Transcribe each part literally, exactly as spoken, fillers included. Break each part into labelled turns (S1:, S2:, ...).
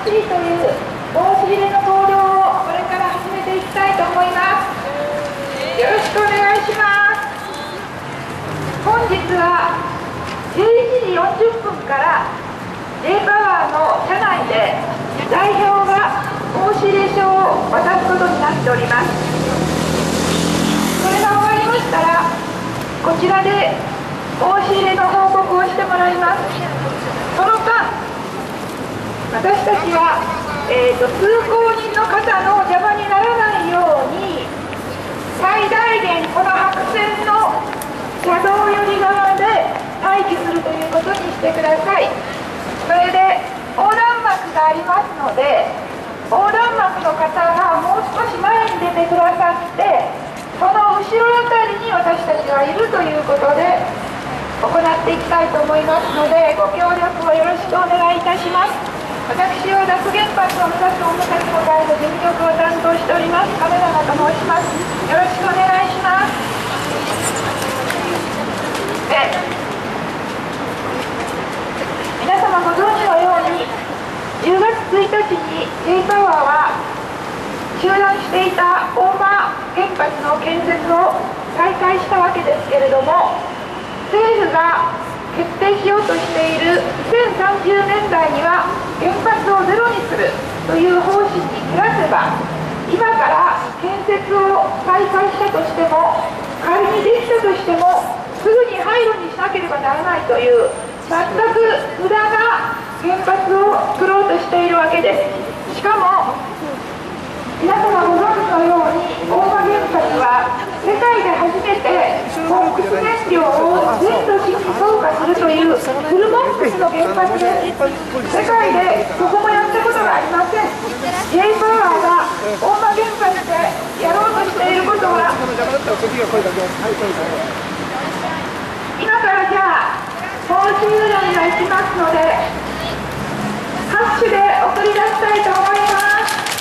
S1: しいという申し入れの行動をこれから始めていきたいと思います。よろしくお願いします。本日はじゅういちじよんじゅっぷんから J パワーの社内で代表が申し入れ書を渡すことになっております。それが終わりましたらこちらで申し入れの報告をしてもらいます。その間私たちは、えーと、通行人の方の邪魔にならないように最大限この白線の車道寄り側で待機するということにしてください。それで横断幕がありますので横断幕の方がもう少し前に出てくださってその後ろあたりに私たちはいるということで行っていきたいと思いますのでご協力をよろしくお願いいたします。私は脱原発を目指す大昔の会の事務局を担当しております亀永と申します。よろしくお願いします。で皆様ご存知のようにじゅうがつついたちに J パワーは中断していた大間原発の建設を再開したわけですけれども政府が決定しようとしているにせんさんじゅうねんだいには原発をゼロにするという方針に照らせば今から建設を再開したとしても仮にできたとしてもすぐに廃炉にしなければならないという全く無駄な原発を作ろうとしているわけです。しかも皆様ご存知のように大間原発は世界で初めてコックス燃料を全都市に投下するというフルモックスの原発です。世界でどこもやったことがありません。 J パワーが大間原発でやろうとしていることは今からじゃあ申し入れがいきますので拍手で送り出したいと思います。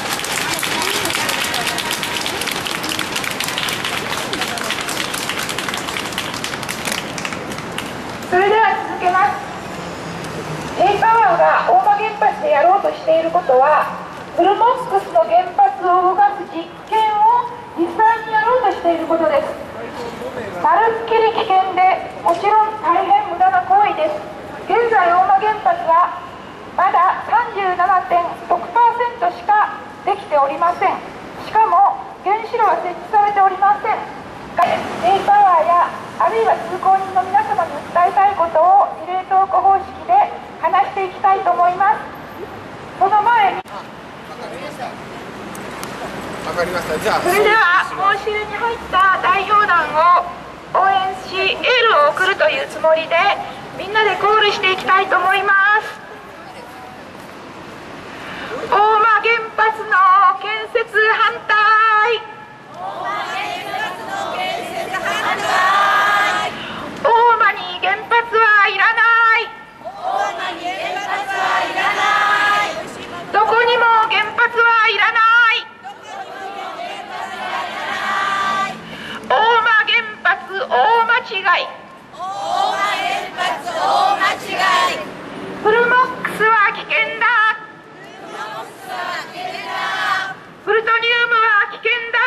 S1: それでは続けます。 J パワーが大間原発でやろうとしていることはフルモックスの原発を動かす実験を実際にやろうとしていることです。まるっきり危険でもちろん大変無駄な行為です。現在大間原発はまだ さんじゅうななてんろくパーセント しかできておりません。しかも原子炉は設置されておりません。 J パワーやあるいは通行人の皆様に伝えたいことをリレートーク方式で話していきたいと思います。その前にそれでは申し入れに入った代表団を応援しエールを送るというつもりでみんなでコールしていきたいと思います。大間原発の建設反対、大間に原発はいらない、どこにも原発はいらない、大間原発大間違い、フルモックスは危険だ、プルトニウムは危険だ、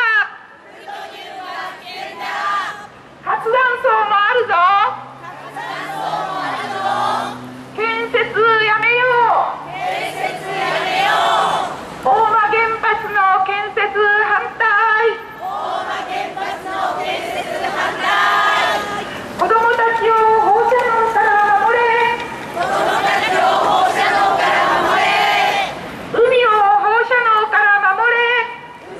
S1: 発弾層もあるぞ、建設やめよう、大間原発の建設反対、子どもたちを放射能から守れ、海を放射能から守れ、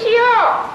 S1: しよう。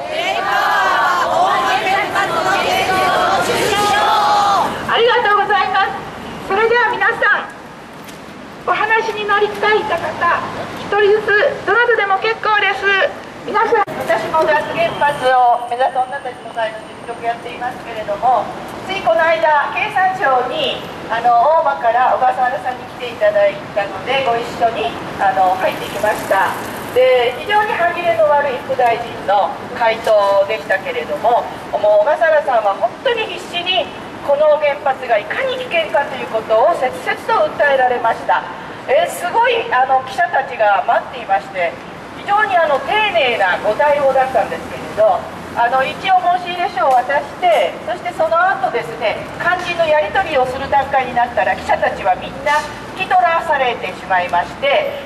S1: ありがとうございます。それでは皆さん、お話に乗りたい方、一人ずつどなたでも結構です。皆さん、私も脱原発を目指す女たちの会の実力やっていますけれども、ついこの間経産省にあの大間から小笠原さんに来ていただいたので、ご一緒にあの入ってきました。で、非常に歯切れの悪い副大臣の回答でしたけれども、もう小笠原さんは本当に必死にこの原発がいかに危険かということを切々と訴えられました。えー、すごいあの記者たちが待っていまして、非常にあの丁寧なご対応だったんですけれど、あの一応申し入れ書を渡して、そしてその後ですね、肝心のやり取りをする段階になったら、記者たちはみんな引き取らされてしまいまして、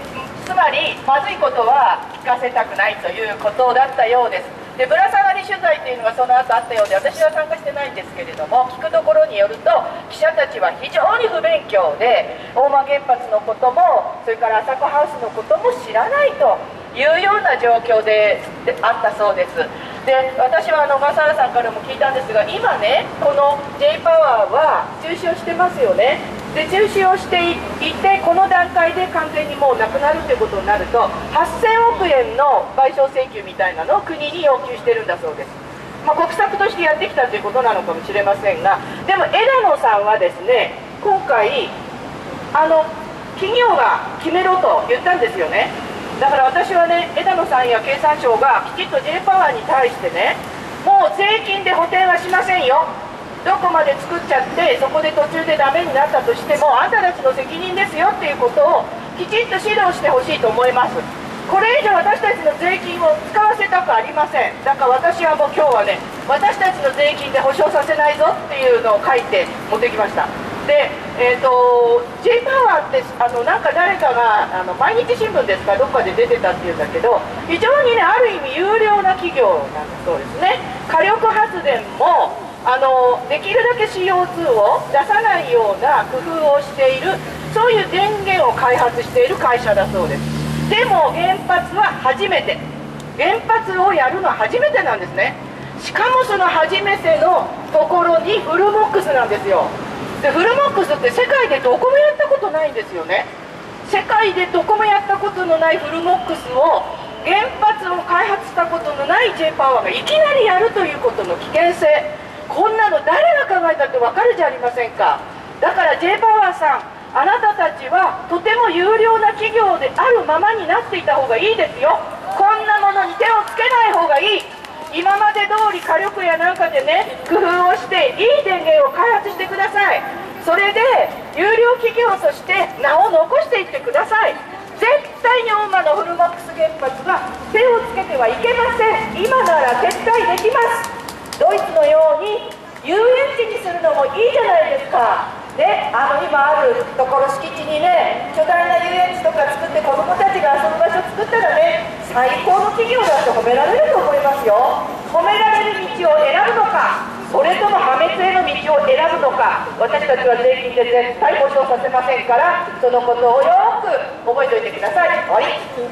S1: つまりまずいことは聞かせたくないということだったようです。で、ぶら下がり取材というのがその後あったようで、私は参加してないんですけれども、聞くところによると、記者たちは非常に不勉強で、大間原発のことも、それから朝子ハウスのことも知らないというような状況であったそうです。で、私はあの小笠原さんからも聞いたんですが、今ね、この J パワーは中止をしてますよね。で、中止をしていて、この段階で完全にもうなくなるということになると、はっせんおくえんの賠償請求みたいなのを国に要求してるんだそうです。まあ、国策としてやってきたということなのかもしれませんが、でも枝野さんはですね、今回あの企業が決めろと言ったんですよね。だから私はね、枝野さんや経産省がきちっと J パワーに対してね、もう税金で補填はしませんよ、どこまで作っちゃって、そこで途中でダメになったとしても、あんたたちの責任ですよっていうことをきちんと指導してほしいと思います。これ以上私たちの税金を使わせたくありません。だから私はもう今日はね、私たちの税金で保証させないぞっていうのを書いて持ってきました。で、えーと、J パワーってあのなんか誰かがあの毎日新聞ですかどっかで出てたっていうんだけど、非常にね、ある意味有料な企業なんだそうですね。火力発電もあのできるだけ シーオーツー を出さないような工夫をしている、そういう電源を開発している会社だそうです。でも原発は初めて、原発をやるのは初めてなんですね。しかもその初めてのところにフルモックスなんですよ。で、フルモックスって世界でどこもやったことないんですよね。世界でどこもやったことのないフルモックスを、原発を開発したことのない J パワーがいきなりやるということの危険性、こんなの誰が考えたってわかるじゃありませんか。だから J パワーさん、あなたたちはとても有料な企業であるままになっていた方がいいですよ。こんなものに手をつけない方がいい。今まで通り火力やなんかでね、工夫をしていい電源を開発してください。それで有料企業として名を残していってください。絶対に大間のフルモックス原発は手をつけてはいけません。今なら撤退できます。ドイツのように遊園地にするのもいいじゃないですか。ね、あの今あるところ敷地にね、巨大な遊園地とか作って子どもたちが遊ぶ場所作ったらね、最高の企業だと褒められると思いますよ。褒められる道を選ぶのか、それとも破滅への道を選ぶのか、私たちは税金で絶対保証させませんから、そのことをよーく覚えておいてください。はい、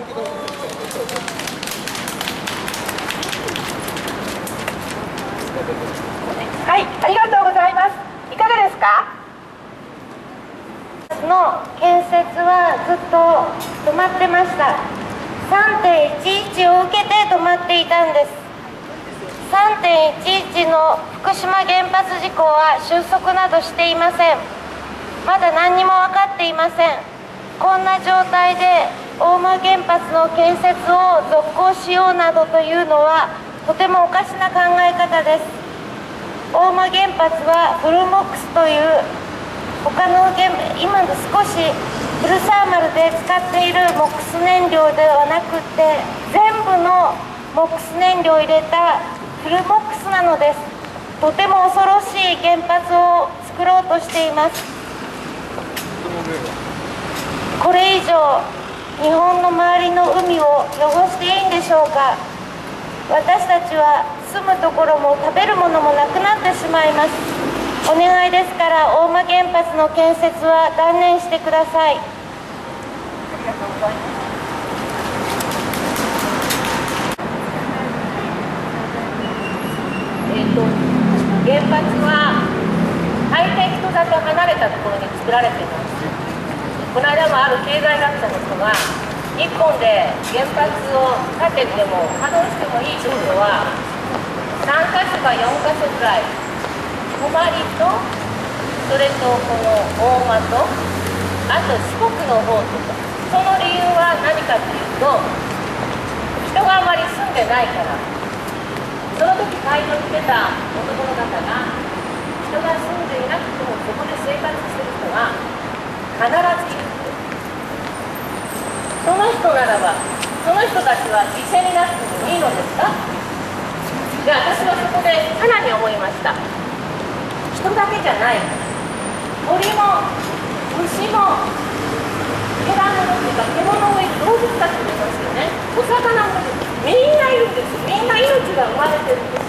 S1: はい、ありがとうございます。いかがですか。
S2: の建設はずっと止まってました。 さんてんいちいち を受けて止まっていたんです。 さんてんいちいち の福島原発事故は収束などしていません。まだ何にも分かっていません。こんな状態で大間原発の建設を続行しようなどというのはとてもおかしな考え方です。大間原発はフルモックスという他の原今の少しフルサーマルで使っているモックス燃料ではなくて、全部のモックス燃料を入れたフルモックスなのです。とても恐ろしい原発を作ろうとしています。これ以上日本の周りの海を汚していいんでしょうか。私たちは住むところも食べるものもなくなってしまいます。お願いですから大間原発の建設は断念してください。ありがとうございます。 発は大抵人里離れたところに作られています。この間もある経済学者の人がいっぽんで原発を建てても稼働してもいいところはさんかしょかよんかしょくらい、泊とそれとこの大間とあと四国の方とか、その理由は何かというと人があまり住んでないから。その時会場に出た男の方が人が住んでいなくてもそこで生活している人が必ずいる。その人ならばその人たちは犠牲になってもいいのですか？で、私はそこでさらに思いました。人だけじゃない、鳥も虫も獣というか獣をいる動物たちもいますよね。お魚もみんないるんです。みんな命が生まれてるんです。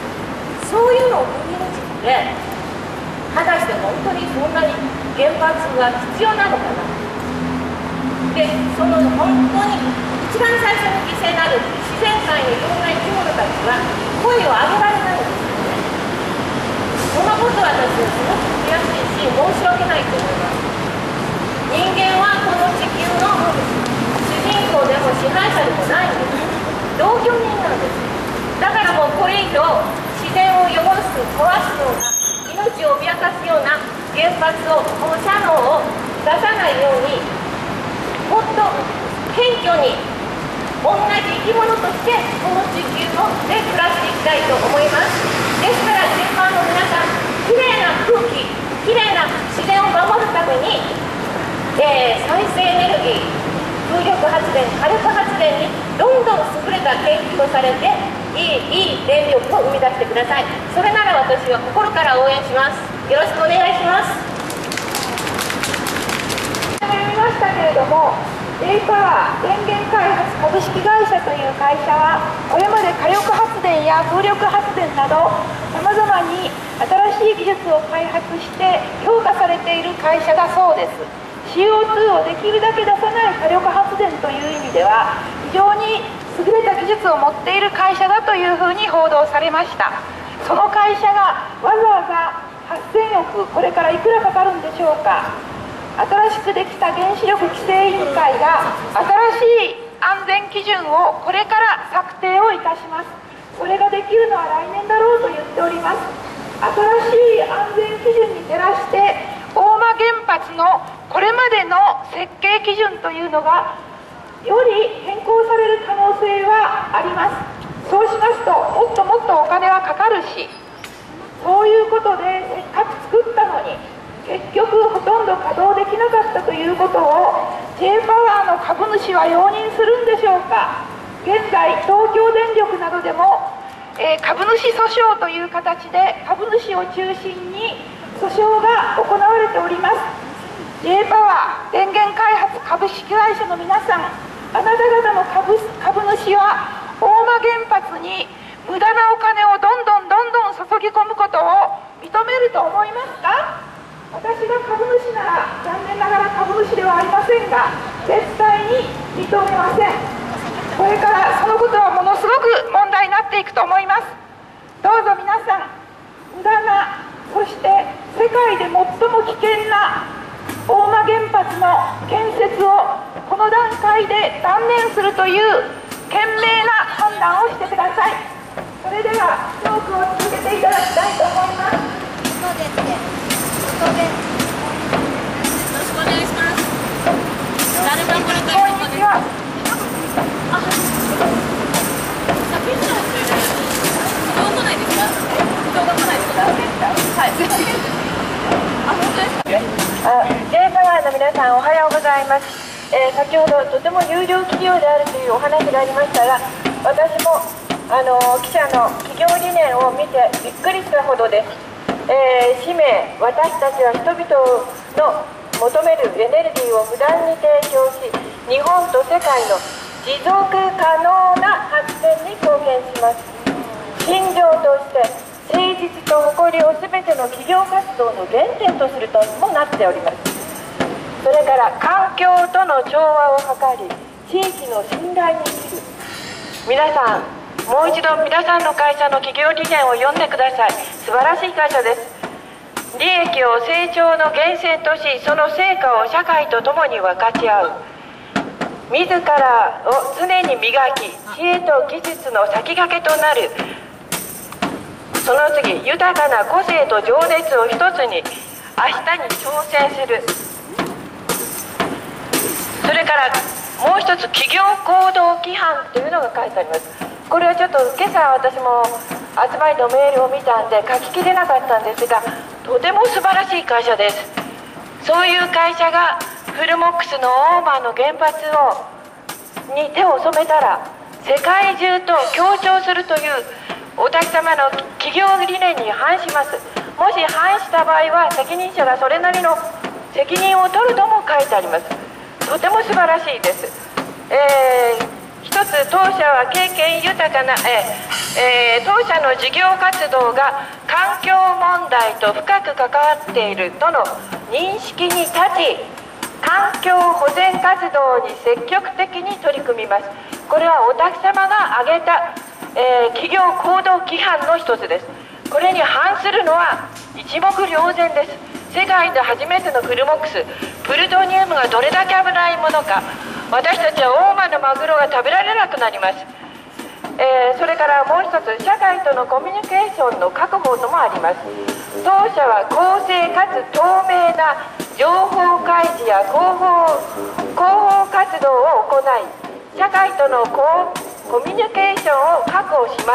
S2: そういうのを踏みにじって果たして本当にそんなに原発が必要なのかな。で、その本当に一番最初に犠牲になる自然界のいろんな生き物たちは声を上げられないんですよね。そのことは私はすごく悔しいし申し訳ないと思います。人間はこの地球の主人公でも支配者でもないんです。同居人なんです。だからもうこれ以上自然を汚す、壊すような、命を脅かすような原発を、放射能を出さないように、もっと謙虚に同じ生き物としてこの地球ので暮らしていきたいと思います。ですから現場の皆さん、きれいな空気、きれいな自然を守るために、えー、再生エネルギー、風力発電、火力発電にどんどん優れた研究をされていい、いい電力を生み出してください。それなら私は心から応援します。よろしくお願いします。
S1: 読みましたけれども、ジェイパワー電源開発株式会社という会社はこれまで火力発電や風力発電などさまざまに新しい技術を開発して評価されている会社だそうです。 シーオーツー をできるだけ出さない火力発電という意味では非常に優れた技術を持っている会社だというふうに報道されました。その会社がわざわざはっせんおく、これからいくらかかるんでしょうか。新しくできた原子力規制委員会が新しい安全基準をこれから策定をいたします。それができるのは来年だろうと言っております。新しい安全基準に照らして大間原発のこれまでの設計基準というのがより変更される可能性はあります。そうしますともっともっとお金はかかるし、そういうことでせっかく作ったのに結局ほとんど稼働できなかったということを ジェイ パワーの株主は容認するんでしょうか。現在東京電力などでも、えー、株主訴訟という形で株主を中心に訴訟が行われております。 ジェイ パワー電源開発株式会社の皆さん、あなた方の 株, 株主は大間原発に無駄なお金をどんどんどんどん注ぎ込むことを認めると思いますか。私が株主なら残念ながら株主ではありませんが絶対に認めません。これからそのことはものすごく問題になっていくと思います。どうぞ皆さん、無駄な、そして世界で最も危険な大間原発の建設をこの段階で断念するという賢明な判断をしてください。それではトークを続けていただきたいと思います。
S2: そうですね。よろしくお願いします。誰もこれから
S1: こんにちは。
S2: あ、先にそうですよね。人が来ないですか？人が来ないですか？はい。あ、本当ですか？
S1: あ、ジェイ パワーの皆さん、おはようございます。えー、先ほどとても有料企業であるというお話がありましたが、私もあの記者の企業理念を見てびっくりしたほどです。えー、使命、私たちは人々の求めるエネルギーを無断に提供し、日本と世界の持続可能な発展に貢献します。信条として誠実と誇りを全ての企業活動の原点とするともなっております。それから環境との調和を図り、地域の信頼に生きる。皆さん、
S3: もう一度皆さんの会社の企業理念を読んでください。素晴らしい会社です。利益を成長の源泉とし、その成果を社会と共に分かち合う。自らを常に磨き、知恵と技術の先駆けとなる。その次、豊かな個性と情熱を一つに明日に挑戦する。それからもう一つ、企業行動規範というのが書いてあります。これはちょっと今朝私も集まりのメールを見たんで書ききれなかったんですが、とても素晴らしい会社です。そういう会社がフルモックスの大間の原発をに手を染めたら、世界中と協調するというお宅様の企業理念に反します。もし反した場合は責任者がそれなりの責任を取るとも書いてあります。とても素晴らしいです。えー一つ、当社は経験豊かな、えーえー、当社の事業活動が環境問題と深く関わっているとの認識に立ち、環境保全活動に積極的に取り組みます。これはお宅様が挙げた、えー、企業行動規範の一つです。これに反するのは一目瞭然です。世界で初めてのフルモックス、プルトニウムがどれだけ危ないものか、私たちは大間のマグロが食べられなくなります。えー、それからもう一つ、社会とのコミュニケーションの確保ともあります。当社は公正かつ透明な情報開示や広報広報活動を行い、社会とのココミュニケーションを確保します。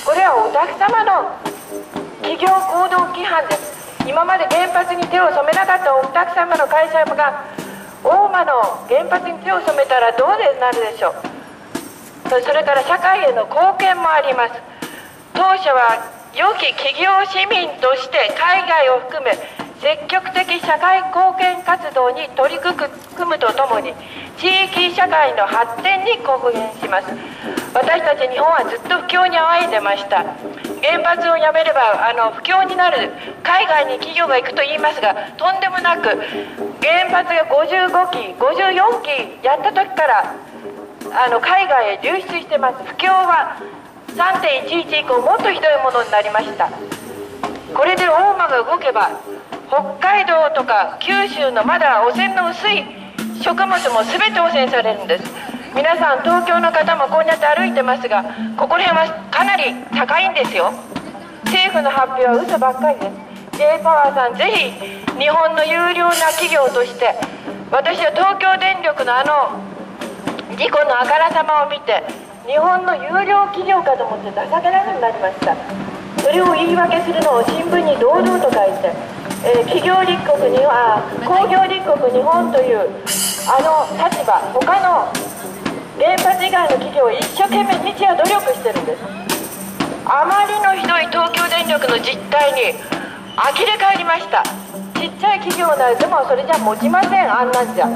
S3: これはお宅様の企業行動規範です。今まで原発に手を染めなかったお宅様の会社が大間の原発に手を染めたらどうなるでしょう。それから社会への貢献もあります。当社は良き企業市民として海外を含め積極的社会貢献活動に取り組むとともに、地域社会の発展に貢献します。私たち日本はずっと不況にあわいでました。原発をやめればあの不況になる、海外に企業が行くと言いますが、とんでもなく原発がごじゅうごきごじゅうよんきやった時からあの海外へ流出してます。不況は さんてんいちいち 以降もっとひどいものになりました。これで大間が動けば北海道とか九州のまだ汚染の薄い食物も全て汚染されるんです。皆さん東京の方もこうやって歩いてますが、ここら辺はかなり高いんですよ。政府の発表は嘘ばっかりです。 J パワーさん、ぜひ日本の有料な企業として、私は東京電力のあの事故のあからさまを見て日本の有料企業かと思って情けなくなりました。それを言い訳するのを新聞に堂々と書いて、えー、企業立国には工業立国日本というあの立場、他の原発以外の企業は一生懸命日夜努力してるんです。あまりのひどい東京電力の実態に呆れ返りました。ちっちゃい企業ならでもそれじゃ持ちません、あんなんじゃ。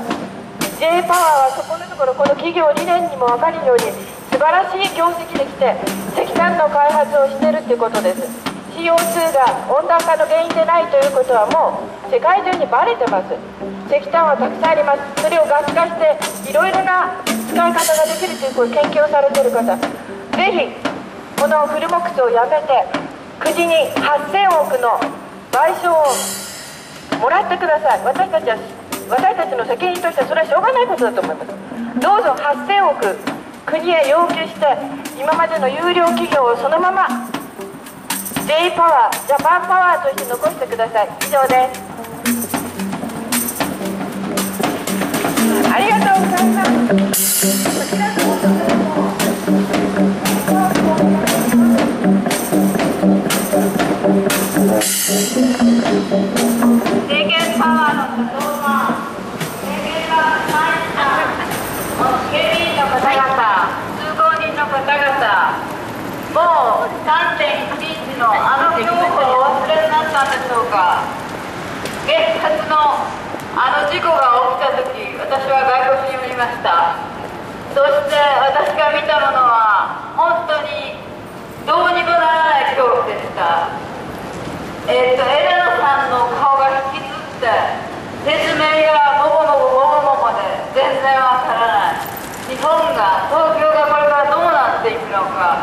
S3: J パワーはそこのところこの企業理念にも分かるように素晴らしい業績できて石炭の開発をしているということです。 シーオーツー が温暖化の原因でないということはもう世界中にバレてます。石炭はたくさんあります。それをガス化していろいろな使い方ができるという研究をされている方、ぜひこのフルモックスをやめて国にはっせんおくの賠償をもらってください。私たちは私たちの責任としてはそれはしょうがないことだと思います。どうぞはっせんおく国へ要求して今までの有料企業をそのまま J パワー、ジャパンパワーとして残してください。以上です。ありがとうございます。こちらの方政権パワーの多様な政権が参加警備員の方々、通行人の方々、もう さんてんいちいち のあの恐怖をお忘れになったんでしょうか。原発のあの事故が起きた時、私は外国におりました。そして私が見たものは本当にどうにもならない恐怖でした。えー、とエレナさんの顔が引きつって説明がもごもごもごもごで全然わからない。日本が東京がこれからどうなっていくのか、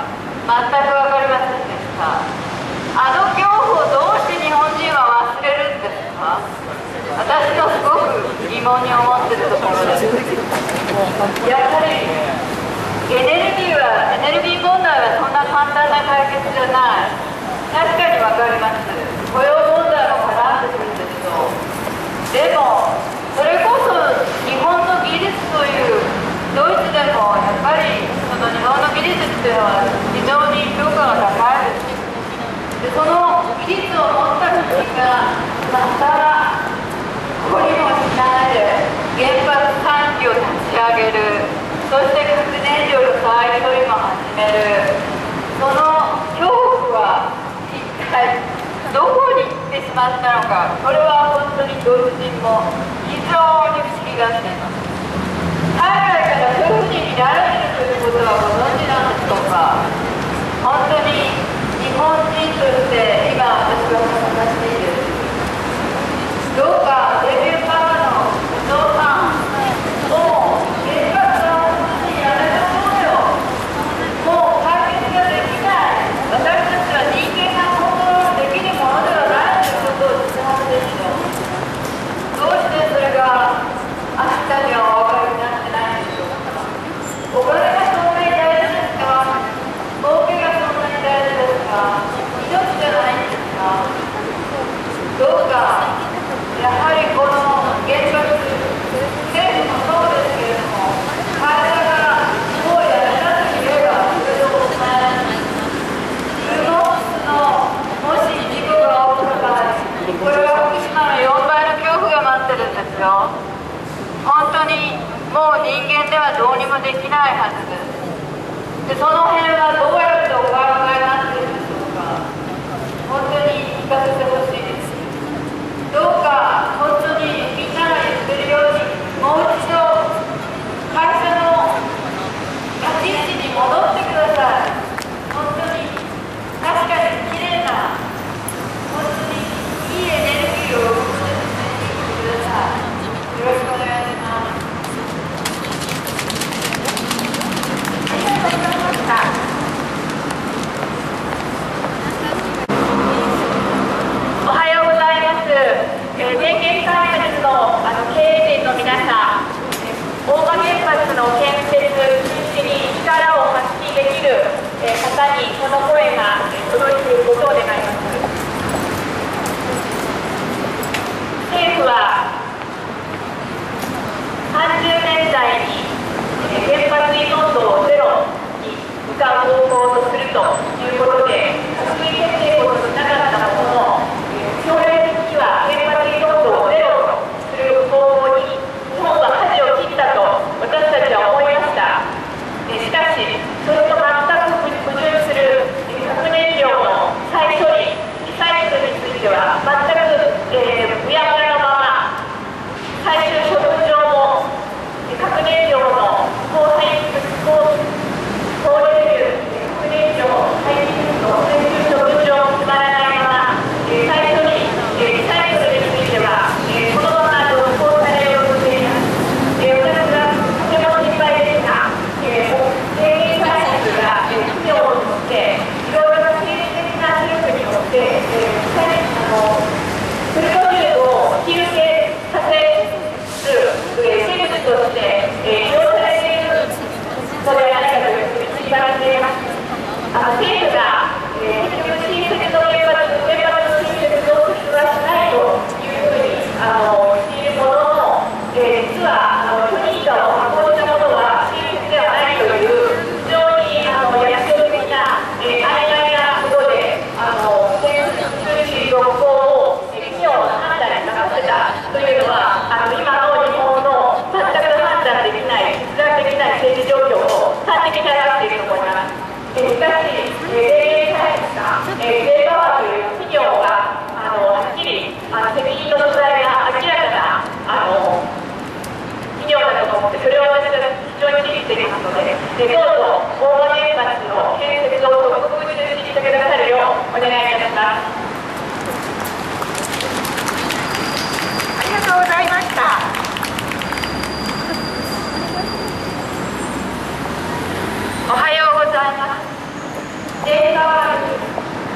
S4: 全く分かりませんでした。あの恐怖をどうして日本人は忘れるんですか？私のすごく疑問に思ってるところです。やっぱりエネルギーはエネルギー問題はそんな簡単な解決じゃない。確かに分かります。雇用問題も絡んでくるでしょう。でもそれこそ日本の技術というドイツでもやっぱりその日本の技術っていうのは非常に評価が高いです。でその技術を持った国がまたここにもしないで原発さんきを立ち上げる、そして核燃料の再処理も始める、その恐怖は一体どこに行ってしまったのか、これは本当にドイツ人も非常に不思議がっています。海外からそういうふうに見られているということはご存知なんでしょうか。本当に日本人として今私は話している。どうかデビューパワーのお父さん、もう原発の話やめましょうよ。もう解決ができない。私たちは人間がコントロールできるものではないということを言ってはるでしょう。どうしてそれが明日にはお分かりになってないんでしょうか。お金がそんなに大事ですか？儲けがそんなに大事ですか？命じゃないんですか？どうかやはりこの原発、政府もそうですけれども、会社がもうやめたと言えばそれでもね、ブルーノックスのもし事故が起きた場合、これは福島のよんばいの恐怖が待ってるんですよ。本当にもう人間ではどうにもできないはずです。でその辺はどうやってお考えになっているんでしょうか。本当に聞かせてほしいです。どうか本当にみんなが言ってるようにもう一度会社の立ち位置に戻ってください。本当に確かにきれいな、本当にいいエネルギーを生むことにしてください。よろしくお願いします。
S1: ありがとうございました。
S4: おはようございます。えー、電源開発の、あの経営陣の皆さん、大間原発の建設中止に力を発揮できる、えー、方にこの声が届いていることを願います。政府はさんじゅうねんだいに、えー、原発依存度をゼロに向かう方向とするということで閣議決定をしなかったものの、将来的には原発依存度をゼロとする方向に日本は舵を切ったと私たちは思いました。しかしそれと全く矛盾する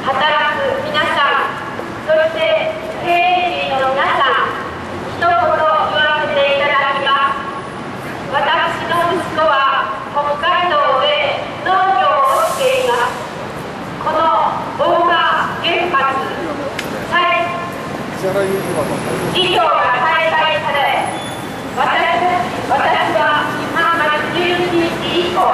S2: 働く皆さん、そして経営陣の皆さん、一言言わせていただきます。私の息子は北海道で農業をしています。この大間原発再事業が再開され、私私はさんがつじゅういちにち以降、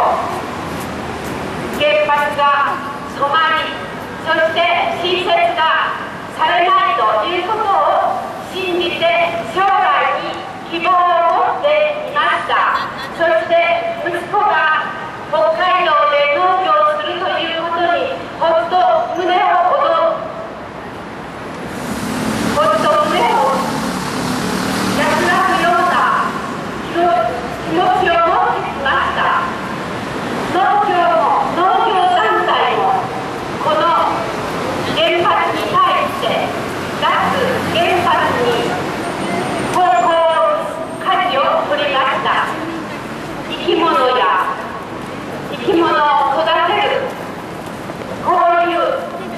S2: 原発が止まり、そして新設がされないということを信じて将来に希望を持っていました。そして息子が北海道で農業をするということにほっと胸を躍るほっと胸を安らぐような気持ちを持ってきました。農業も農業団体もこの原発に対して脱原発に方向舵を取りました。生き物や生き物を育てるこういう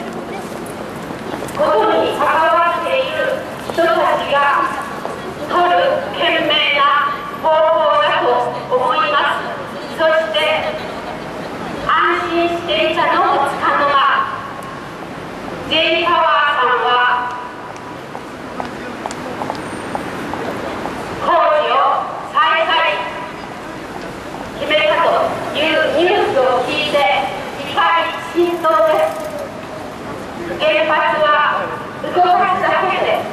S2: ことに関わっている人たちが取る賢明な方法だと思います。そして安心していたのもつかの間、 J パワーさんは工事を再開決めたというニュースを聞いて怒り心頭です。原発は動かすだけで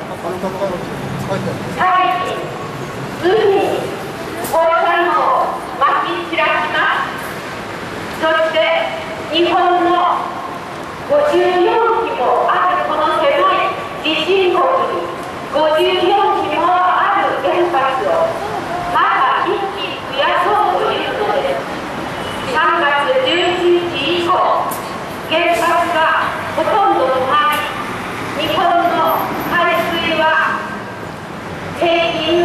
S2: 大気、海に放射能をまき散らします。そして日本のごじゅうよんきもあるこの狭い地震国にごじゅうよんきもある原発をまだいっき増やそうというのです。さんがつじゅういちにち以降、原発がほとんど止まり、日本の海水は平均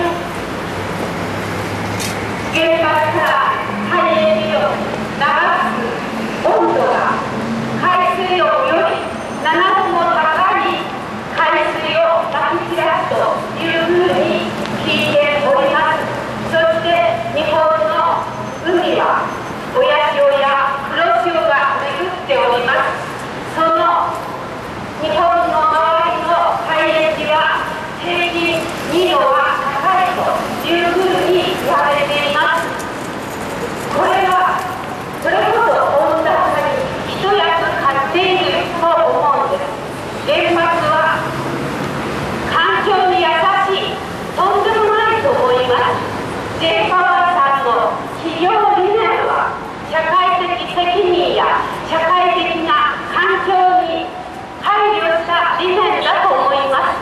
S2: 原発から海域を流す温度が海水温よりななども高い海水をまき散らすというふうに聞いております。そして日本の海は親潮や黒潮が巡っております。その日本の周りの海域は平均にどは高いというふうに言われています。これはそれこそ温暖化に一役買っていると思うんです。原発は環境に優しい、とんでもないと思います。 J パワーさんの企業理念は社会的責任や社会的な環境に配慮した理念だと思います。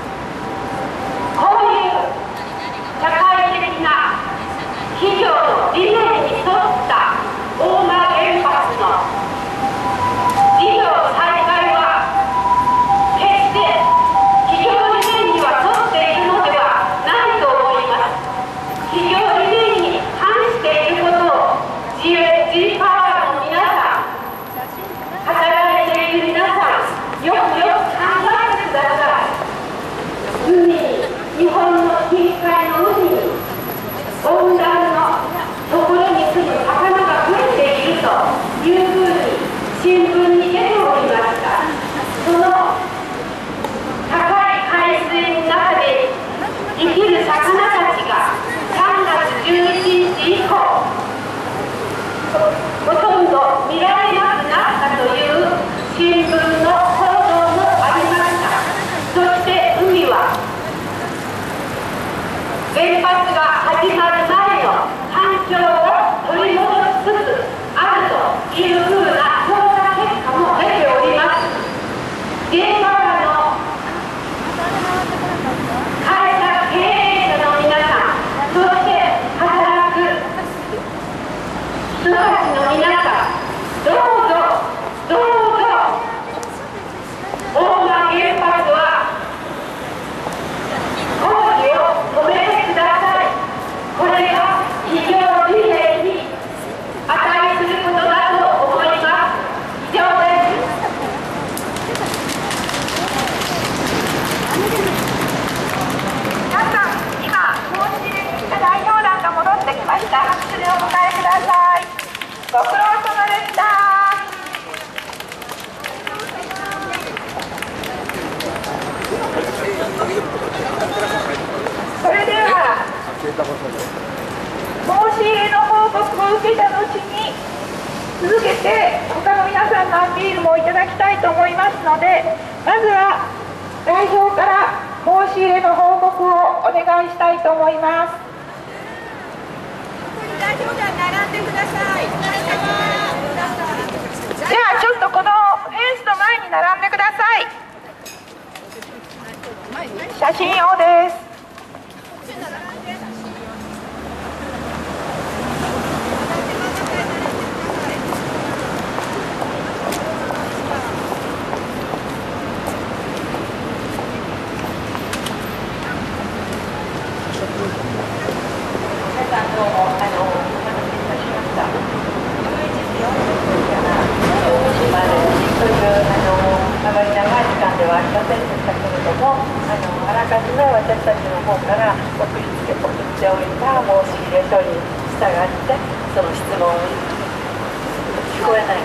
S2: こういう社会的な企業の理念に沿った大間原発の事業再開は決して企業理念には沿っているのではないと思います。企業理念に反していることを J パワーの皆さん、働いている皆さん、よくよく考えてください。海に、日本の近海の海に温暖のところに住む魚が増えているというふうに新聞に出ておりました。その高い海水の中で生きる魚たちがさんがつじゅういちにち以降ほとんど見られなくなったという新聞の報道もありました。そして海は原発が始まる前の環境を取り戻しつつあるというふうな調査結果
S1: けて他の皆さんのアピールもいただきたいと思いますので、まずは代表から申し入れの報告をお願いしたいと思います。
S5: 代表団並んでください。
S1: じゃあちょっとこのフェンスの前に並んでください。写真用です。
S3: 私たちの方から送りつけ送っておいた申し入れ書に従ってその質問聞こえない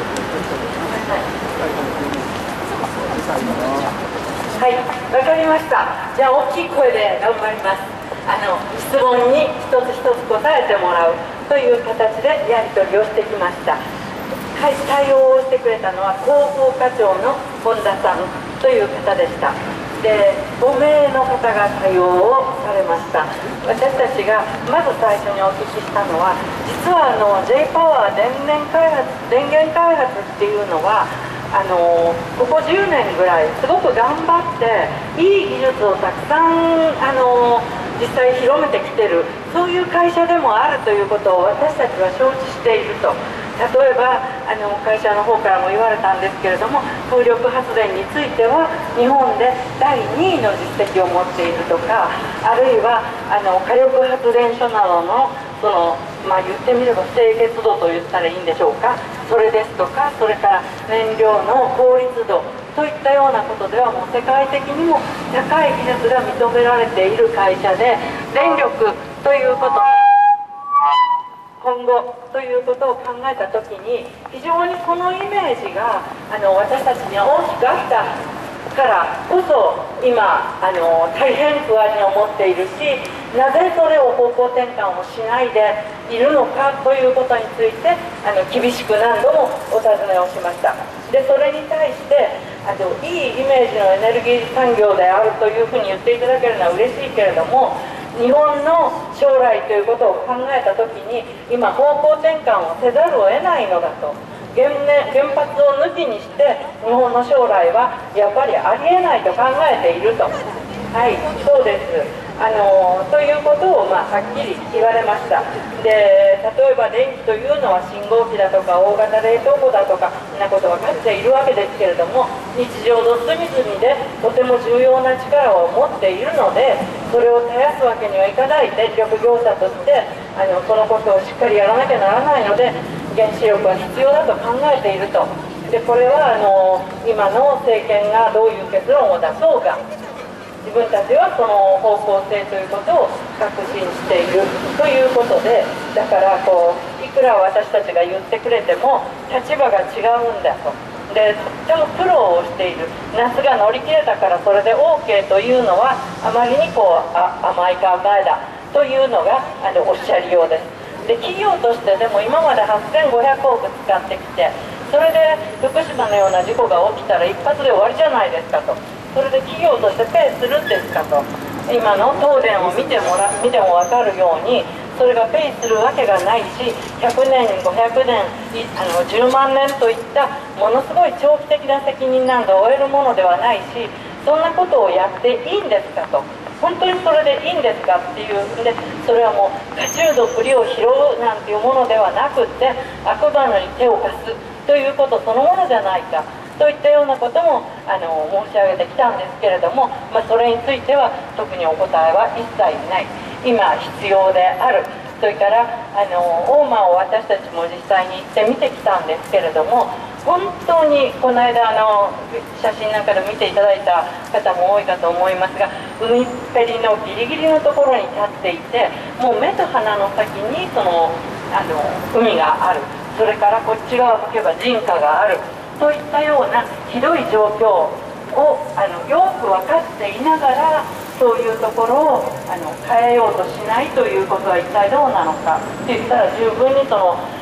S3: はい、わかりました。じゃあ大きい声で頑張ります。あの質問に一つ一つ答えてもらうという形でやり取りをしてきました。はい、対応をしてくれたのは広報課長の本田さんという方でした。でごめいの方が対応をされました。私たちがまず最初にお聞きしたのは、実はあの J パワー電源開発電源開発っていうのはあのここじゅうねんぐらいすごく頑張っていい技術をたくさんあの実際広めてきてる、そういう会社でもあるということを私たちは承知していると。例えばあの会社の方からも言われたんですけれども、風力発電については日本でだいにいの実績を持っているとか、あるいはあの火力発電所などのその、まあ、言ってみれば清潔度と言ったらいいんでしょうか、それですとか、それから燃料の効率度といったようなことではもう世界的にも高い技術が認められている会社で、電力ということ今後ということを考えたときに、非常にこのイメージがあの私たちには大きくあったからこそ今あの大変不安に思っているし、なぜそれを方向転換をしないでいるのかということについてあの厳しく何度もお尋ねをしました。でそれに対してあのいいイメージのエネルギー産業であるというふうに言っていただけるのは嬉しいけれども、日本の将来ということを考えたときに今方向転換をせざるを得ないのだと。 原, 原発を抜きにして日本の将来はやっぱりありえないと考えていると。はい、そうです。あのということを、まあ、はっきり言われました。で例えば電気というのは信号機だとか大型冷凍庫だとかそんなこと分かっているわけですけれども、日常の隅々でとても重要な力を持っているので、それを絶やすわけにはいかない電力業者としてあのそのことをしっかりやらなきゃならないので、原子力は必要だと考えていると。でこれはあの今の政権がどういう結論を出そうが、自分たちはその方向性ということを確信しているということで、だからこういくら私たちが言ってくれても立場が違うんだと。でとっても苦労をしている、夏が乗り切れたからそれで オーケー というのはあまりにこうあ甘い考えだというのがあのおっしゃりようです。で企業としてでも今まではっせんごひゃくおく使ってきて、それで福島のような事故が起きたら一発で終わりじゃないですかと。それで企業としてペイするんですかと。今の東電を見てもら見ても分かるように、それがペイするわけがないし、ひゃくねんごひゃくねんあのじゅうまんねんといったものすごい長期的な責任なんかを負えるものではないし、そんなことをやっていいんですかと。本当にそれでいいんですかっていうんで、それはもう過中のふりを拾うなんていうものではなくって、悪魔に手を貸すということそのものじゃないかといったようなこともあの申し上げてきたんですけれども、まあ、それについては特にお答えは一切ない。今必要である。それからあの大間を私たちも実際に行って見てきたんですけれども、本当にこの間あの写真なんかで見ていただいた方も多いかと思いますが、海っぺりのギリギリのところに立っていて、もう目と鼻の先にそのあの海がある、それからこっち側向けば人家があるといったようなひどい状況をあのよく分かっていながら、そういうところをあの変えようとしないということは一体どうなのかって言ったら、十分にその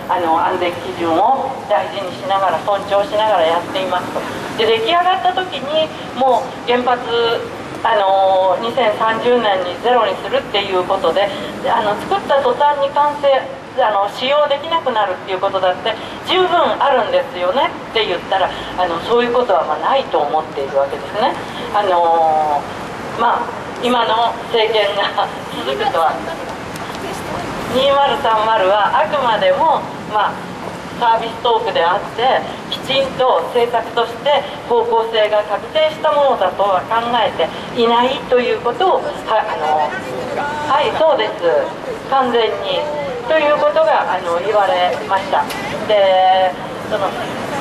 S6: あの安全基準を大事にしながら尊重しながらやっていますと。で出来上がった時にもう原発あのにせんさんじゅうねんにゼロにするっていうことで、あの作った途端に完成あの使用できなくなるっていうことだって十分あるんですよねって言ったら、あのそういうことはまあないと思っているわけですね。あのまあ今の政権が続くとはにせんさんじゅうはあくまでも、まあ、サービストークであってきちんと政策として方向性が確定したものだとは考えていないということをはあのはいそうです完全にということがあの言われました。でその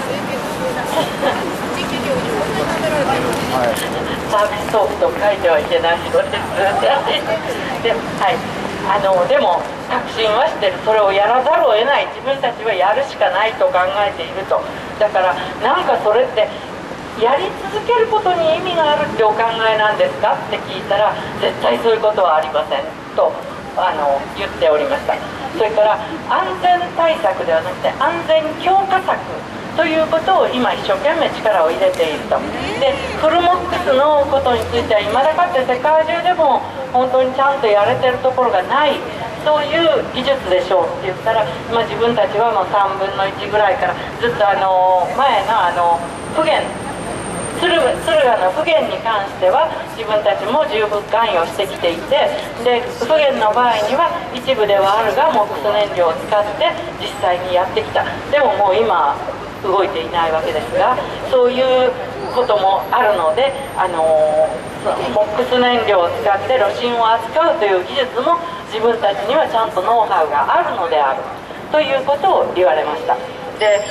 S6: サービストークと書いてはいけないのですで、はいあのでも確信はしてる、それをやらざるを得ない、自分たちはやるしかないと考えていると。だからなんかそれってやり続けることに意味があるってお考えなんですかって聞いたら、絶対そういうことはありませんとあの言っておりました。それから安全対策ではなくて安全強化策ということを今一生懸命力を入れていると。でフルモックスのことについては未だかつて世界中でも本当にちゃんとやれてるところがない、そういう技術でしょうって言ったら、まあ、自分たちはもうさんぶんのいちぐらいからずっとあの前のあの不言敦賀の不言に関しては自分たちも十分関与してきていて、で不言の場合には一部ではあるがモックス燃料を使って実際にやってきた。でももう今動いていないわけですが、そういうこともあるので、あのモックス燃料を使って炉心を扱うという技術も自分たちにはちゃんとノウハウがあるのであるということを言われました。で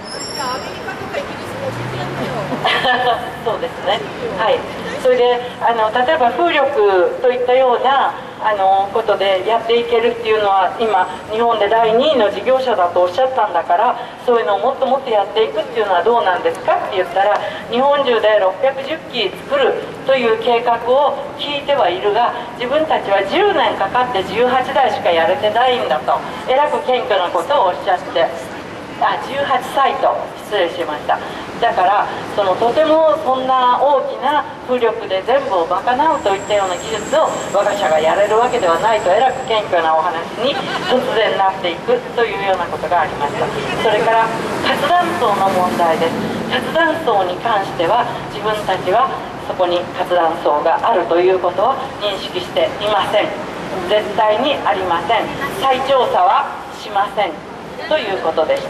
S6: そうですね、はい、それであの例えば風力といったようなあのことでやっていけるっていうのは、今日本でだいにいの事業者だとおっしゃったんだから、そういうのをもっともっとやっていくっていうのはどうなんですかって言ったら、日本中でろっぴゃくじゅっき作るという計画を聞いてはいるが、自分たちはじゅうねんかかってじゅうはちだいしかやれてないんだとえらく謙虚なことをおっしゃって、あじゅうはちさいと失礼しました。だからそのとてもそんな大きな風力で全部を賄うといったような技術を我が社がやれるわけではないとえらく謙虚なお話に突然なっていくというようなことがありました。それから活断層の問題です。活断層に関しては自分たちはそこに活断層があるということを認識していません。絶対にありません。再調査はしませんということでした。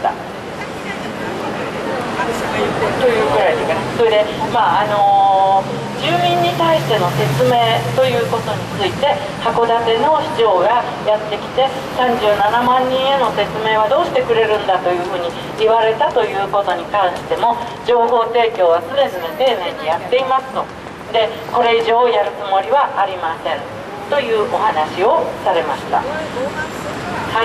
S6: というくらいですかね。それで、まああのー、住民に対しての説明ということについて函館の市長がやってきて、さんじゅうななまんにんへの説明はどうしてくれるんだというふうに言われたということに関しても、情報提供は常々丁寧にやっていますと。でこれ以上やるつもりはありませんというお話をされました。はい、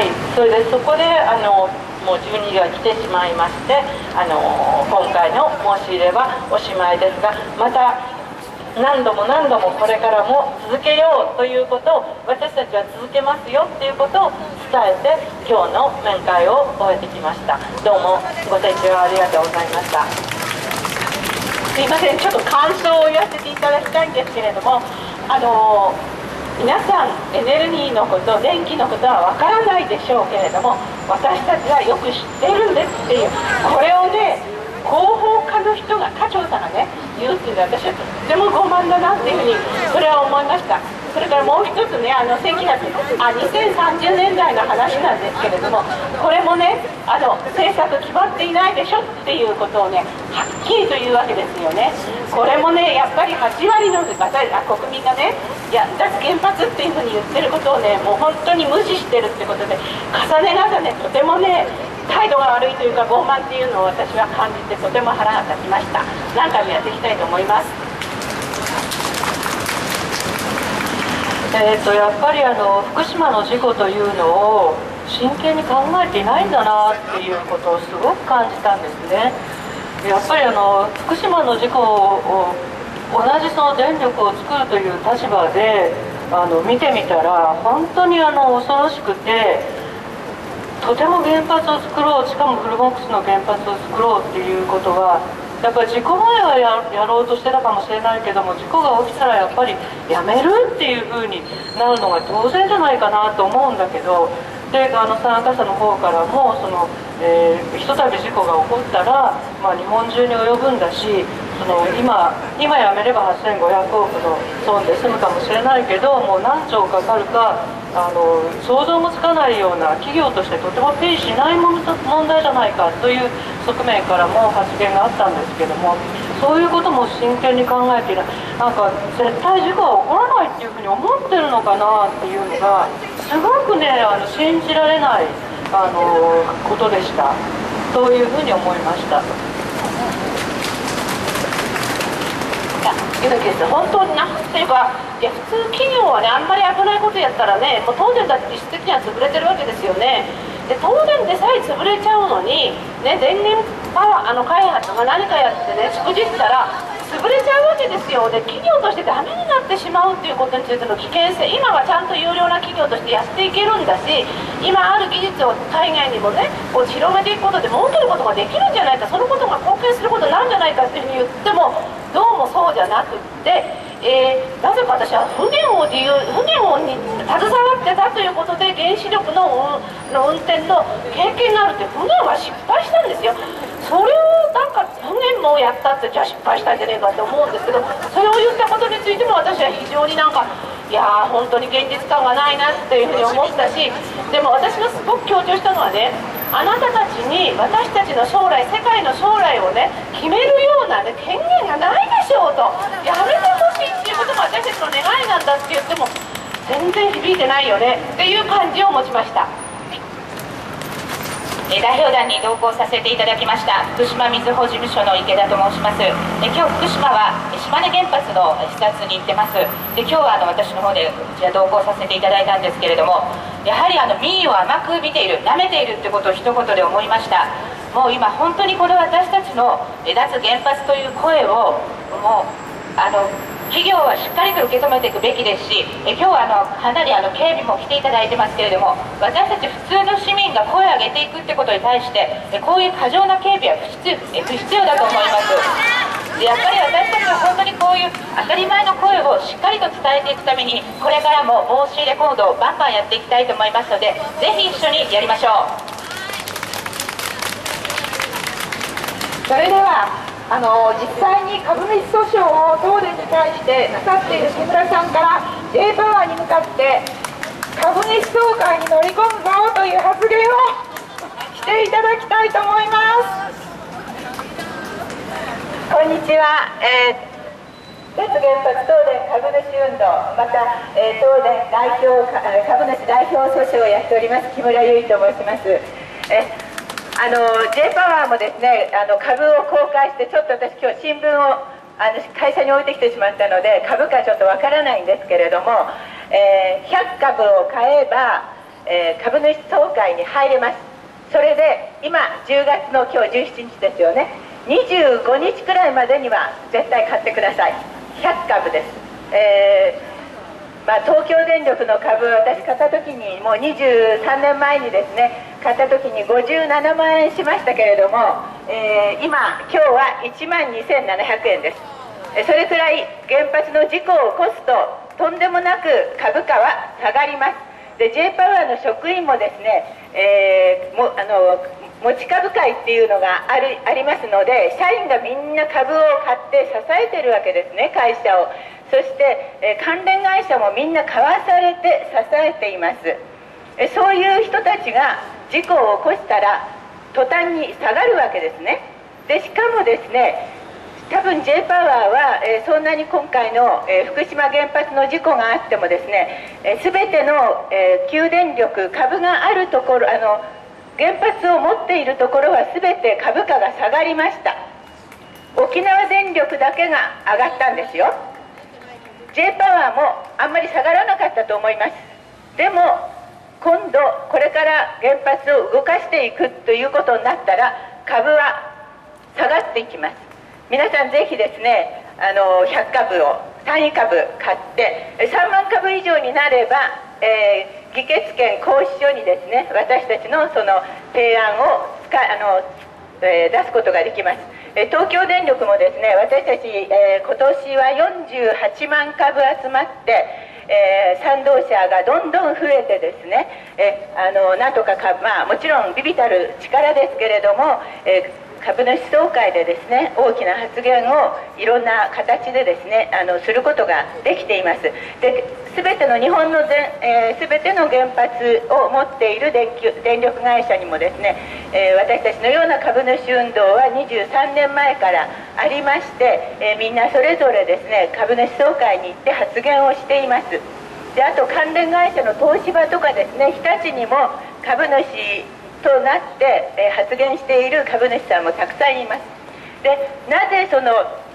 S6: それでそこであのもうじゅうにじが来てしまいまして、あの今回の申し入れはおしまいですが、また何度も何度もこれからも続けようということを、私たちは続けますよっていうことを伝えて、今日の面会を終えてきました。どうもご清聴ありがとうございました。すいません、ちょっと感想を言わせていただきたいんですけれども、あの皆さんエネルギーのこと、電気のことはわからないでしょうけれども、私たちはよく知っているんですっていう、これをね広報課の人が、課長さんがね言うっていうのは、私はとっても傲慢だなっていうふうにそれは思いました。それからもう一つね、あのせんきゅうひゃくあにせんさんじゅうねんだいの話なんですけれども、これもねあの政策決まっていないでしょっていうことをねはっきりと言うわけですよね。これもねやっぱりはちわりの国民がね、いや脱原発っていうふうに言ってることをねもう本当に無視してるってことで、重ね重ねとてもね態度が悪いというか傲慢っていうのを私は感じて、とても腹が立ちました。何回もやっていきたいと思います。えー、とやっぱりあの福島の事故というのを真剣に考えていないんだなっていうことをすごく感じたんですね。やっぱりあの福島の事故を同じその電力を作るという立場であの見てみたら、本当にあの恐ろしくて、ととても原発を作ろう、しかもフルボックスの原発を作ろうっていうことは、やっぱり事故前は や, やろうとしてたかもしれないけども、事故が起きたらやっぱりやめるっていうふうになるのが当然じゃないかなと思うんだけど、であの参加者の方からもその、えー、ひとたび事故が起こったら、まあ、日本中に及ぶんだし、その 今, 今やめればはっせんごひゃくおくの損で済むかもしれないけど、もう何兆かかるかあの想像もつかないような、企業としてとてもペイしない問題じゃないかという側面からも発言があったんですけども、そういうことも真剣に考えている、なんか絶対事故は起こらないっていうふうに思ってるのかなっていうのがすごくね、あの信じられないあのことでした。そういうふうに思いました。
S3: 柚木です。本当になんていうか、いや普通企業はね、あんまり危ないことやったらね、もう当然だって実質的には潰れてるわけですよね。で東電でさえ潰れちゃうのに、ね、電源パワーあの開発が何かやってね、しくじったら潰れちゃうわけですよ。で企業としてダメになってしまうということについての危険性、今はちゃんと有料な企業としてやっていけるんだし、今ある技術を海外にもねこう広めていくことで儲けることができるんじゃないか、そのことが貢献することになるんじゃないかっていうふうに言っても、どうもそうじゃなくって、えー、なぜか私は船を自由船をに携わってたということで原子力の、うん、の運転の経験があるって、船は失敗したんですよ。それをなんか船もやったって、じゃあ失敗したんじゃねえかって思うんですけど、それを言ったことについても私は非常になんか、いやー本当に現実感がないなっていうふうに思ったし、でも私がすごく強調したのはね、あなたたちに私たちの将来、世界の将来をね決めるような、ね、権限がないでしょうと、やめてほしいっていうことが私たちの願いなんだって言っても全然響いてないよねっていう感じを持ちました。
S7: 代表団に同行させていただきました福島みずほ事務所の池田と申します。今日福島は島根原発の視察に行ってます。で今日はあの私の方でこちら同行させていただいたんですけれども、やはりあの民意を甘く見ている、舐めているということを一言で思いました。もう今本当にこの私たちの脱原発という声をもうあの企業はしっかりと受け止めていくべきですし、え今日はあのかなりあの警備も来ていただいてますけれども、私たち普通の市民が声を上げていくってことに対してえこういう過剰な警備は不必え不必要だと思います。でやっぱり私たちは本当にこういう当たり前の声をしっかりと伝えていくために、これからも申し入れ行動をバンバンやっていきたいと思いますので、ぜひ一緒にやりましょう。
S1: それではあの実際に株主訴訟を東電に対してなさっている木村さんから J パワーに向かって株主総会に乗り込むぞという発言をしていただきたいと思います。
S3: こんにちは、えー脱原発東電株主運動、また、えー、東電代表株主代表訴訟をやっております木村優衣と申します。えあの J パワーもですね、あの株を公開して、ちょっと私今日新聞をあの会社に置いてきてしまったので株価ちょっとわからないんですけれども、えー、ひゃくかぶを買えば、えー、株主総会に入れます。それで今じゅうがつの今日じゅうしちにちですよね、にじゅうごにちくらいまでには絶対買ってください。ひゃくかぶです。えーまあ、東京電力の株、私買った時にもうにじゅうさんねんまえにですね買った時にごじゅうななまんえんしましたけれども、えー、今今日はいちまんにせんななひゃくえんです。それくらい原発の事故を起こすととんでもなく株価は下がります。で J パワーの職員もですね、えー、もあの持ち株会っていうのがあるありますので、社員がみんな株を買って支えてるわけですね、会社を。そして、えー、関連会社もみんな買わされて支えています。えそういう人たちが事故を起こしたら途端に下がるわけですね。でしかもですね、多分 J パワーは、えー、そんなに今回の、えー、福島原発の事故があってもですね、えー、全ての、えー、旧電力株があるところ、あの原発を持っているところは全て株価が下がりました。沖縄電力だけが上がったんですよ。 J パワーもあんまり下がらなかったと思います。でも今度これから原発を動かしていくということになったら株は下がっていきます。皆さんぜひですね、あのひゃくかぶを単位株買ってさんまんかぶ以上になれば、えー議決権行使書にですね、私たちのその提案を使あの、えー、出すことができます。えー、東京電力もですね、私たち、えー、今年はよんじゅうはちまんかぶ集まって、えー、賛同者がどんどん増えてですね、えー、あのなんとかか、まあ、もちろん微々たる力ですけれども、えー株主総会でですね、大きな発言をいろんな形でですね、あのすることができています。で、すべての日本の全、えー、全ての原発を持っている電気電力会社にもですね、えー、私たちのような株主運動はにじゅうさんねんまえからありまして、えー、みんなそれぞれですね、株主総会に行って発言をしています。で、あと関連会社の東芝とかですね、日立にも株主となって、えー、発言している株主さんもたくさんいます。で、なぜその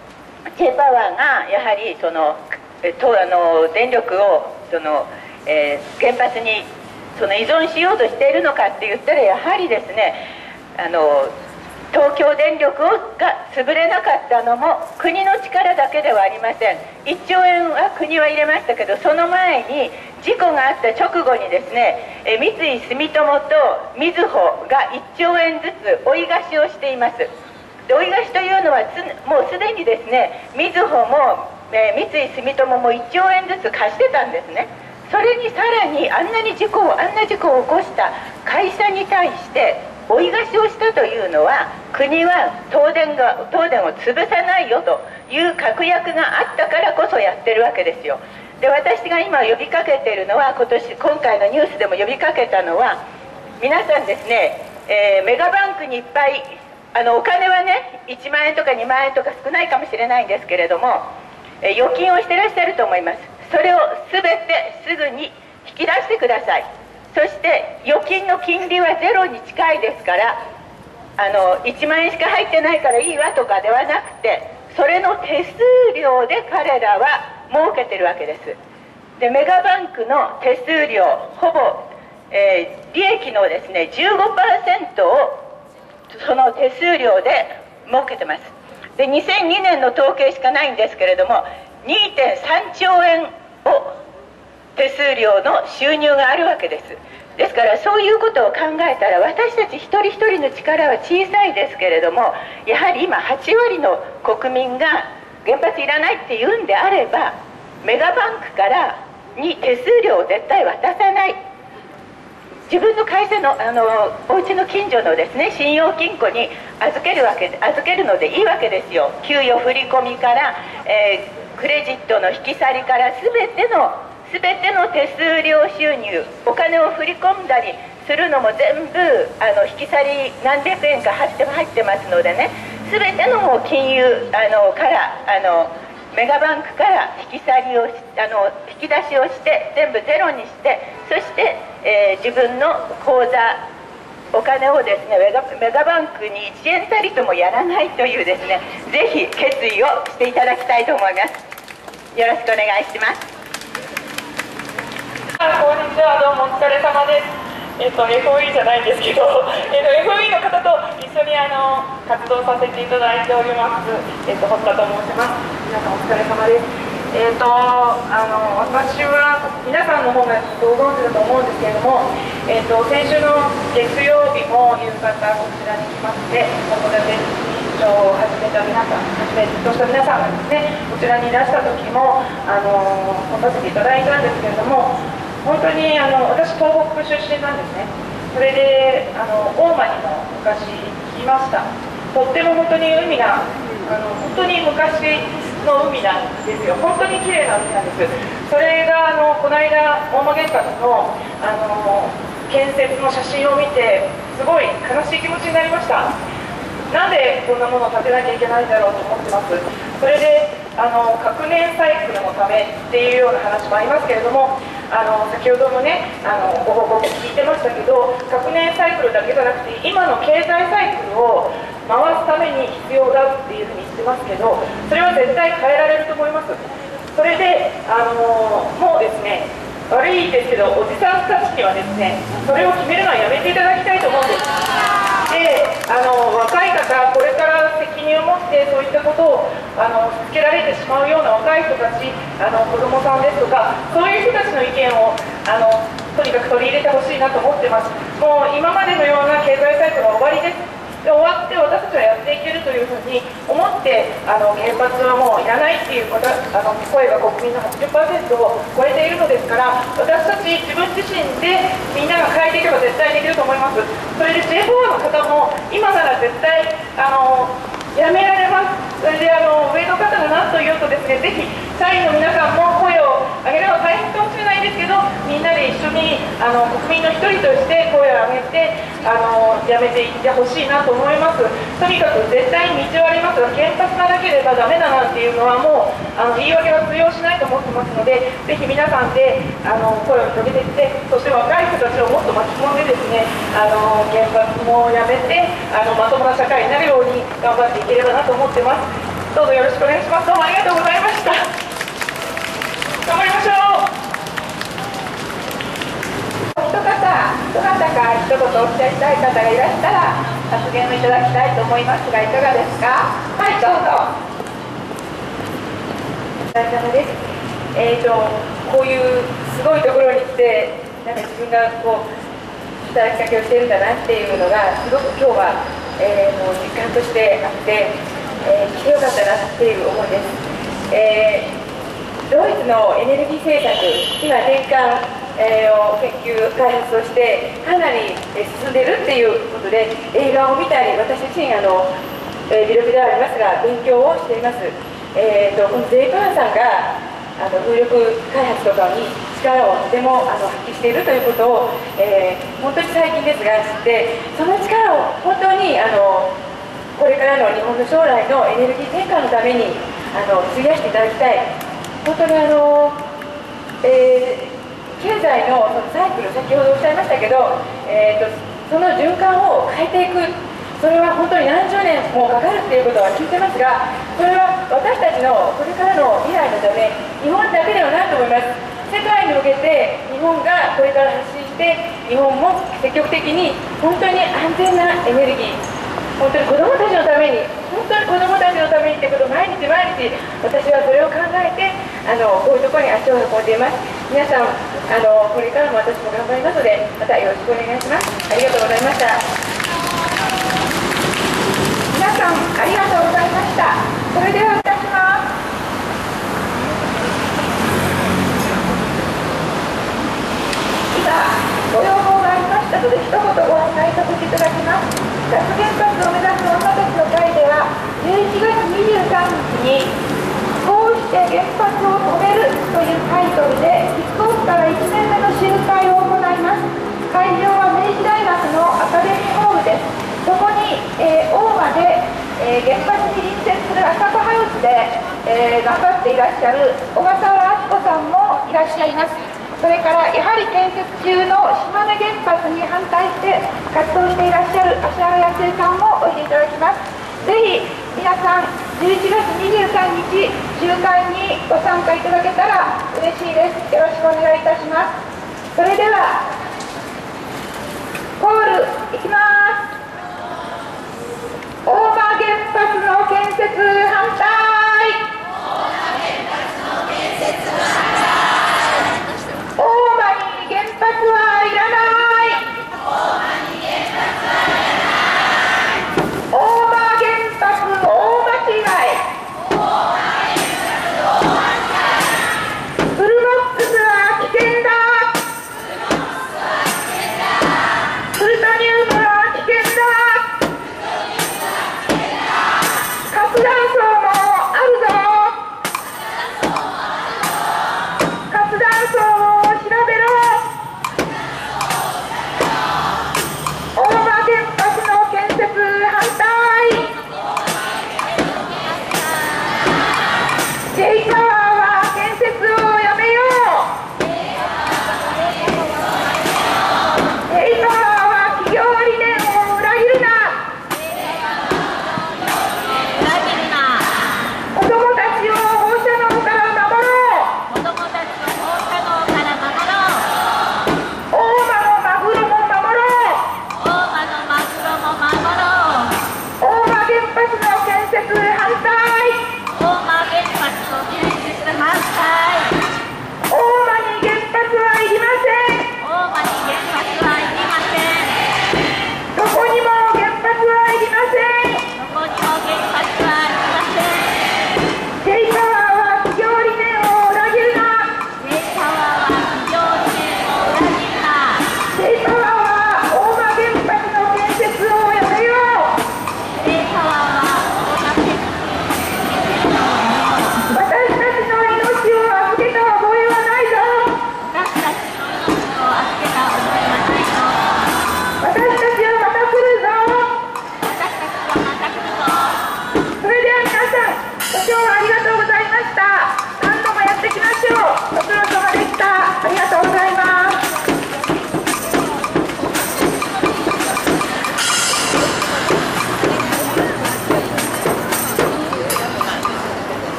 S3: J パワーがやはりその、えとあの電力をその、えー、原発にその依存しようとしているのかって言ったら、やはりですね、あの東京電力が潰れなかったのも国の力だけではありません。いっちょうえんは国は入れましたけど、その前に事故があった直後にですね、え三井住友とみずほがいっちょうえんずつ追い貸しをしています。で、追い貸しというのはつもうすでにですね、みずほも、えー、三井住友もいっちょうえんずつ貸してたんですね。それにさらにあんなに事故をあんな事故を起こした会社に対して追い貸しをしたというのは、国は東電が東電を潰さないよという確約があったからこそやってるわけですよ。で、私が今呼びかけているのは、今年今回のニュースでも呼びかけたのは、皆さんですね、えー、メガバンクにいっぱいあのお金はね、いちまんえんとかにまんえんとか少ないかもしれないんですけれども、えー、預金をしてらっしゃると思います。それを全てすぐに引き出してください。そして預金の金利はゼロに近いですから、あのいちまんえんしか入ってないからいいわとかではなくて、それの手数料で彼らは儲けてるわけです。で、メガバンクの手数料ほぼ、えー、利益のですね じゅうごパーセント をその手数料で儲けてます。で、にせんにねんの統計しかないんですけれども にてんさんちょうえんを手数料の収入があるわけです。ですからそういうことを考えたら、私たち一人一人の力は小さいですけれども、やはり今はちわりの国民が原発いらないって言うんであれば、メガバンクからに手数料を絶対渡さない。自分の会社のあのお家の近所のですね、信用金庫に預けるわけ預けるのでいいわけですよ。給与振り込みから、えー、クレジットの引き去りから全ての全ての手数料収入、お金を振り込んだりするのも全部あの引き去り何百円か入って入ってますのでね、全てのもう金融あのからあのメガバンクから引き去りをしあの引き出しをして全部ゼロにして、そして、えー、自分の口座お金をですねメガ、メガバンクにいちえんたりともやらないというですね、ぜひ決意をしていただきたいと思います。よろしくお願いします。
S6: こんにちは、どうもお疲れ様です。えっと エフオーイー じゃないんですけど、えっと エフオーイー の方と一緒にあの活動させていただいております。えっと堀田と申します。皆さんお疲れ様です。えっとあの私は皆さんの方がご存知だと思うんですけれども、えっと先週の月曜日も夕方こちらに来まして、函館を始めた皆さん、始めとした皆さんがですね、こちらにいらした時もあの来させていただいたんですけれども。本当にあの私、東北出身なんですね。それであの大間にも昔来ました。とっても本当に海があの本当に昔の海なんですよ。本当に綺麗な海なんです。それがあのこの間大間原発のあの建設の写真を見て、すごい悲しい気持ちになりました。なんでこんなものを建てなきゃいけないんだろうと思ってます。それであの核燃サイクルのためっていうような話もありますけれども、あの先ほどもねあのご報告聞いてましたけど、核燃サイクルだけじゃなくて今の経済サイクルを回すために必要だっていうふうに言ってますけど、それは絶対変えられると思います。それであのもうですね、悪いですけどおじさんたちにはですね、それを決めるのはやめていただきたいと思うんです。であの若い
S8: 方、これから責任を持ってそういったことをあのつけられてしまうような若い人たち、あの子どもさんですとか、そういう人たちの意見をあのとにかく取り入れてほしいなと思ってます。もう今までのような経済サイクルは終わりです。で終わって私たちはやっていけるというふうに思ってあの原発はもういらないっていうことあの声が国民の はちじゅっパーセント を超えているのですから、私たち自分自身でみんなが変えていけば絶対できると思います。それで ジェイフォー の方も今なら絶対あのやめられます。それであの上の方が何と言おうとですね、ぜひ社員の皆さんも声を上げるのは大変かもしれないんですけど、みんなで一緒にあの国民の一人として声を上げてあのやめていってほしいなと思います。とにかく絶対に道はありますが、原発がなければダメだなんていうのはもうあの言い訳は通用しないと思ってますので、ぜひ皆さんであの声を広げていって、そして若い人たちをもっと巻き込んでですね、あの原発もやめてあのまともな社会になるように頑張っていければなと思ってます。どうぞよろしくお願いします。どうもありがとうございました。頑張りましょう。
S1: 一方、どなたか一言おっしゃりたい方がいらしたら発言をいただきたいと思いますが、いかがですか。はい、どうぞ。お疲れ様です。えーと、こういうすごいところに来て、なんか自分がこう働きかけをしているんだなっていうのがすごく今日は、えー、もう実感としてあって、えー、来てよかったなっていう思いです。えードイツのエネルギー政策、今、年間、えー、を研究、開発をして、かなり、えー、進んでいるっていうことで、映画を見たり、私自身、あのえー、微力ではありますが、勉強をしています。えー、とこの ジェイパン さんがあの風力開発とかに力をとてもあの発揮しているということを、えー、本当に最近ですが、知って、その力を本当にあのこれからの日本の将来のエネルギー転換のためにあの費やしていただきたい。本当にあの、えー、経済のそのサイクル、先ほどおっしゃいましたけど、えー、とその循環を変えていく、それは本当に何十年もかかるということは聞いてますが、それは私たちのこれからの未来のため、日本だけではないと思います。世界に向けて日本がこれから発信して、日本も積極的に本当に安全なエネルギー、本当に子どもたちのために、本当に子どもたちのためにってことを毎日毎日私はそれを考えてあのこういうところに足を運んでいます。皆さんあのこれからも私も頑張りますので、またよろしくお願いします。ありがとうございました。皆さんありがとうございました。それではいたします。今ご要望がありましたので、一言ご案内させていただきます。脱原発を目指す女たちの会では、じゅういちがつにじゅうさんにちにこうして原発を止めるというタイトルでキックオフからいちねんめの集会を行います。会場は明治大学のアカデミーホールです。そこに、えー、大間で、えー、原発に隣接するアサカハウスで、えー、頑張っていらっしゃる小笠原敦子さんもいらっしゃいます。それからやはり建設中の島根原発に反対して活動していらっしゃる芦原康江さんもおいでいただきます。ぜひ皆さんじゅういちがつにじゅうさんにち集会にご参加いただけたら嬉しいです。よろしくお願いいたします。それではコールいきます。大間原発の建設反対。大間に原発はいらない。大間原発大間違い。フルボックスは危険だ。プルトニウムは危険だ。核弾今日はありがとうございました。何度もやっていきましょう。ご苦労様でした。ありがとうございました。